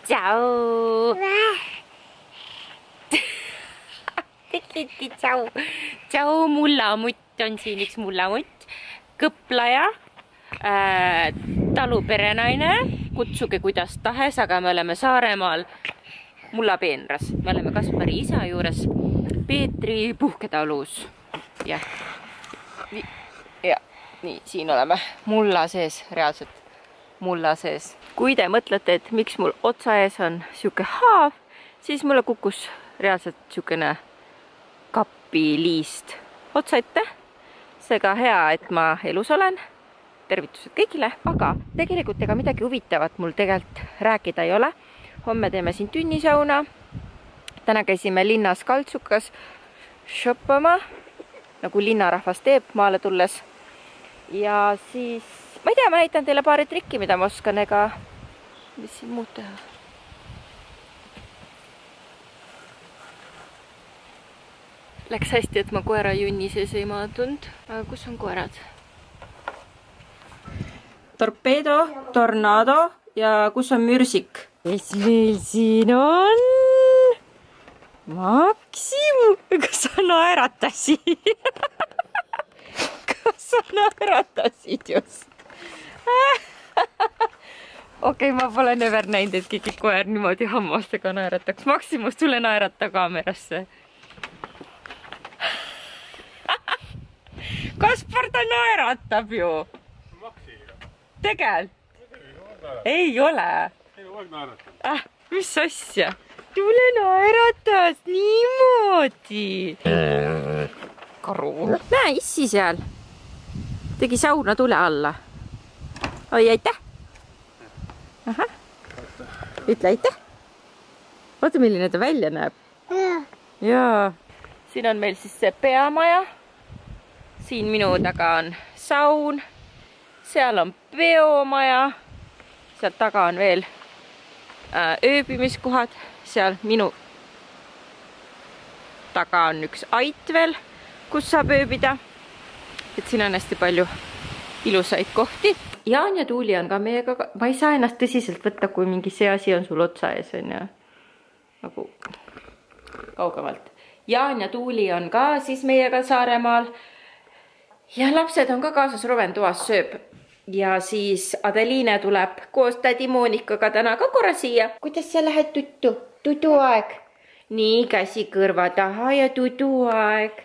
Tšau. Tšau. Tšau, mullamutt on siin üks mullamutt. Kõplaja, taluperenaine, kutsuge kuidas tahes, aga me oleme Saaremaal mullapeenras. Me oleme Kaspari isa juures Peetri puhketalus. Ja, nii, siin oleme mulla sees, reaalselt mulla sees. Kui te mõtlete, et miks mul otsa ees on siuke haav, siis mulle kukkus reaalselt siukene kapiliist otsa ette. Seega hea, et ma elus olen. Tervitused kõigile, aga tegelikult ega midagi huvitavat mul tegelikult rääkida ei ole. Homme teeme siin tünnisauna. Täna käisime linnas Kaltsukas shoppama, nagu linnarahvas teeb maale tulles. Ja siis, ma ei tea, ma näitan teile paari trikki, mida ma oskan, ega mis siin muud teha. Läks hästi, et ma koera junni sees ei maadund. Aga kus on koerad? Torpeedo, tornado ja kus on mürsik? Mis meil siin on? Maksim! Kas sa naeratasid? Kas sa naeratasid just? Okei, ma pole never näinud, et keegi koer niimoodi hammastega naerataks. Maksimus, tule naerata kaamerasse. Kaspar, ta naeratab ju. Tegel? Ei ole. Mis asja? Tule naeratas niimoodi. Karu. Näe, issi seal. Tegi sauna tule alla. Oi, aitäh. Aha. Ütle aitäh. Vaata, milline ta välja näeb. Jaa. Siin on meil siis see peamaja. Siin minu taga on saun. Seal on peomaja. Sealt taga on veel ööbimiskohad. Seal minu taga on üks ait veel, kus saab ööbida. Et siin on hästi palju ilusaid kohti. Jaan ja Tuuli on ka meiega. Ma ei saa ennast tõsiselt võtta, kui mingi see asi on sul otsa ees. Nagu kaugemalt. Jaan ja Tuuli on ka siis meiega Saaremaal. Ja lapsed on ka kaasas, Roven toas sööb. Ja siis Adeliine tuleb koos tädi Moonikaga täna ka korra siia. Kuidas sa lähed tuttu? Tuduaeg. Nii, käsi kõrva taha ja tuduaeg.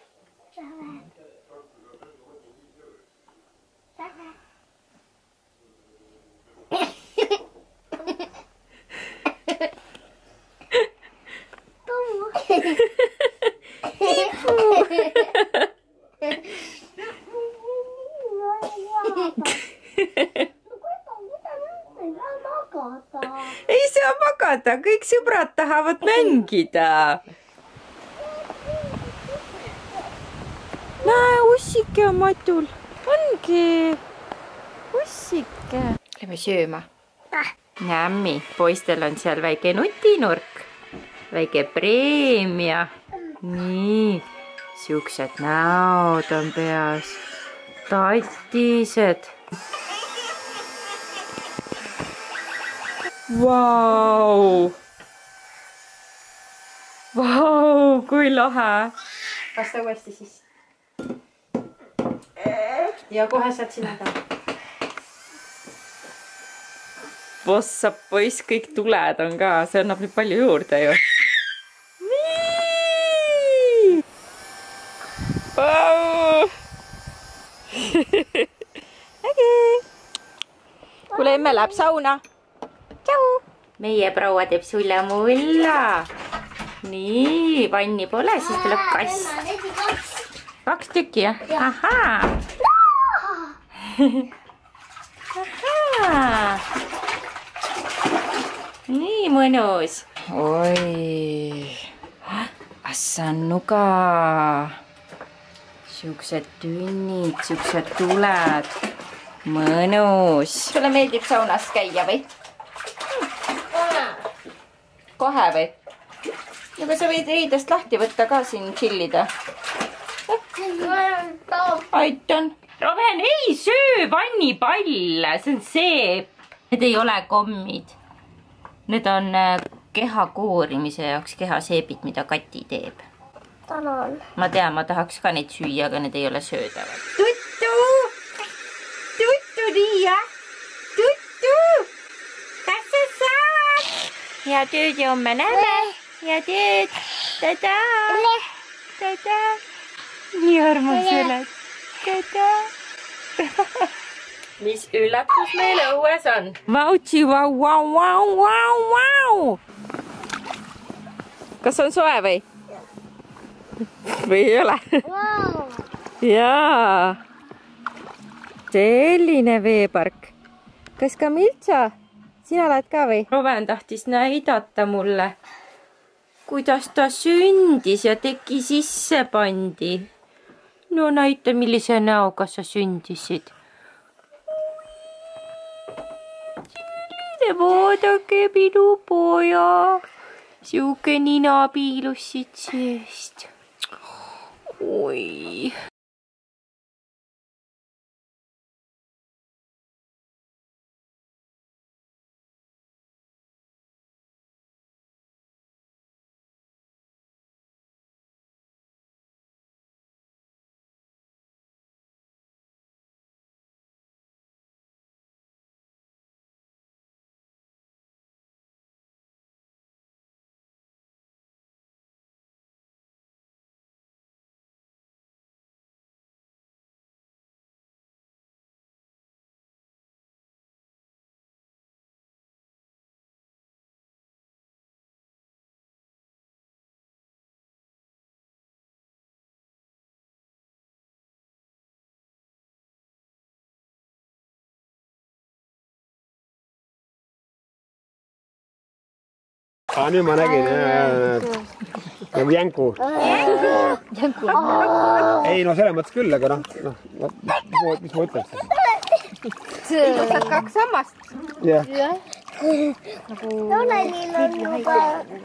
Ei saa magada, kõik sõbrad tahavad mängida. Näe, ussike on matul. Ongi. Ussike. Lähme sööma. Nämmi, poistel on seal väike nutinurk. Väike preemia. Nii, siuksed näod on peas. Tatised. Vau! Vau, kui lahe! Kasta uuesti siis. Ja kohe saad sinna taha. Vossab poiss, kõik tuled on ka. See annab nüüd palju juurde ju. Nii! Vau! Kuule, emme läheb sauna. Tšau! Meie proua teeb sulle mulla. Nii, vanni pole, siis tuleb kass. 2 tükki, jah? Ahaa! Ahaa! Nii mõnus. Oi! Assannuga! Siuksed tünnid, siuksed tuled. Mõnus. Sulle meeldib saunas käia või? Kohe või? Aga sa võid riidest lahti võtta ka siin chillida. Aitan. Roven, ei söö vannipalle, see on seep. Need ei ole kommid. Need on keha koorimise jaoks kehaseebid, mida Kati teeb. Tänan. Ma tean, ma tahaks ka neid süüa, aga need ei ole söödavad. Tuttu! Tuttu, Riia! Tuttu! Kas sa saad? Hea tööd ja homme näeme. Hea tööd. Tada! Tada! Nii armas oled. Tada! Mis üllatus meil õues on? Vautsi, vau, vau, vau, vau, vau! Kas on soe või? Või ei ole? Wow. Jaa. Selline veepark. Kas ka Miltsa? Sina lähed ka või? Roven tahtis näidata mulle, kuidas ta sündis ja teki sisse pandi. No näita, millise näoga sa sündisid. Vaadake minu poja. Siuke nina piilus siit seest. Oi. Nüüd ma nägin nagu jänku. Jänku? Ei, no selles mõttes küll, aga mis ma ütleks? Ilusad 2 sammast. Jah. Tonelil on juba...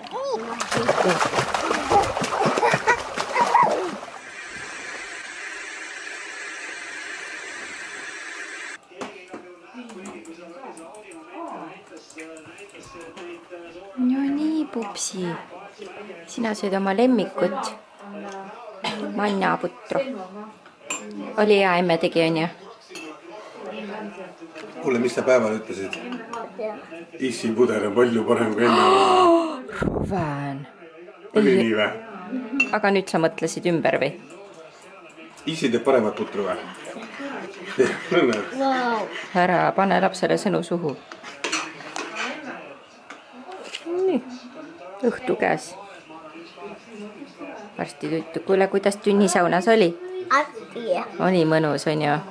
No nii, pupsi. Sina sööd oma lemmikut. Mannaputru. Oli hea emme tegi, on ju? Kuule, mis sa päeval ütlesid? Issi pudel on palju parem kui enne. Roven. Oli nii või? Aga nüüd sa mõtlesid ümber või? Issi teeb paremat putru või? Wow. Ära pane lapsele sõnu suhu. Nii. Õhtu käes. Varsti tuttu. Kuule, kuidas tünnisaunas oli? Hästi. Oli mõnus, on ju?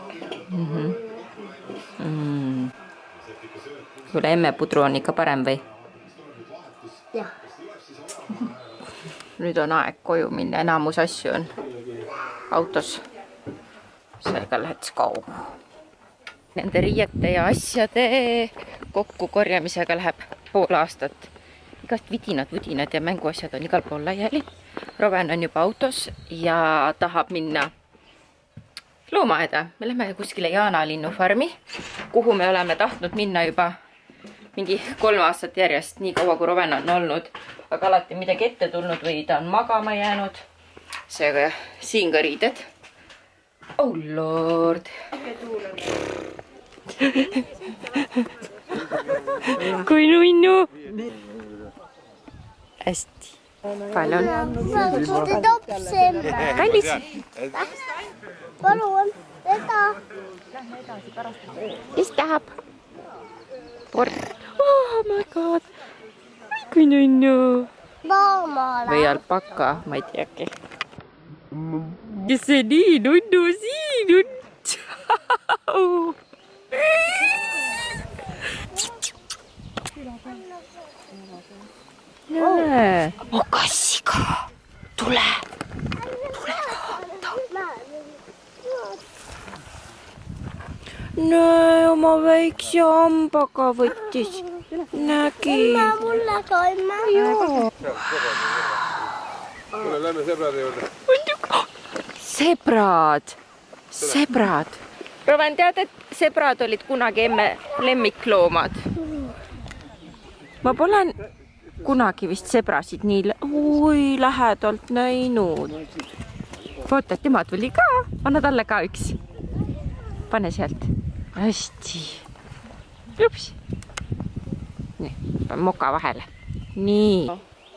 Kuule, emme pudru on ikka parem või? Jah. Nüüd on aeg koju minna. Enamus asju on autos. Seega let's go. Nende riiete ja asjade kokkukorjamisega läheb pool aastat. Igast vidinad ja mänguasjad on igal pool laiali. Roven on juba autos ja tahab minna loomaaeda. Me lähme kuskile Jaana linnufarmi, kuhu me oleme tahtnud minna juba mingi 3 aastat järjest, nii kaua kui Roven on olnud. Aga alati midagi ette tulnud või ta on magama jäänud. Seega siin ka riided. Oh lord. Kui nunnu. Hästi. Palun. Kallis. Palun, seda. Kes tahab? Oh my god. Kui nunnu. Loomale. Või alpaka, ma ei teagi. Kes see nii nunnu siin on? Näe. Oh, kassiga. Tule. Tule vaata. Näe, oma väikse hambaga võttis. Nägi. Mulle toime. Joo. Kuule, lähme sebrade juurde. Sebrad. Sebrad. Roven, tead, et sebrad olid kunagi emme lemmikloomad. ma pole kunagi vist sebrasid nii lähedalt näinud. Vaata, et tema tuli ka. Anna talle ka üks. Pane sealt. Hästi. Ups. Nii, panen moka vahele. Nii.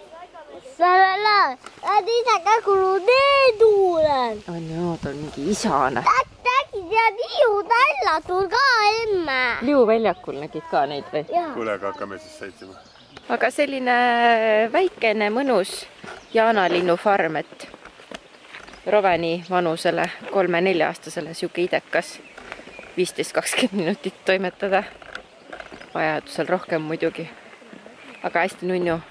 Nad isäkä kuluu neetuulen. On joo, ta on mingi isana. Täkki tead Liu tällatul ka emme. Liu väljakul nägid ka neid või? Kuule, aga hakkame siis sõitsima. Aga selline väikene mõnus jaanalinnufarm, et Roveni vanusele 3-4-aastasele siuke idekas 15-20 minutit toimetada. Vajadusel rohkem muidugi. Aga hästi nunnu.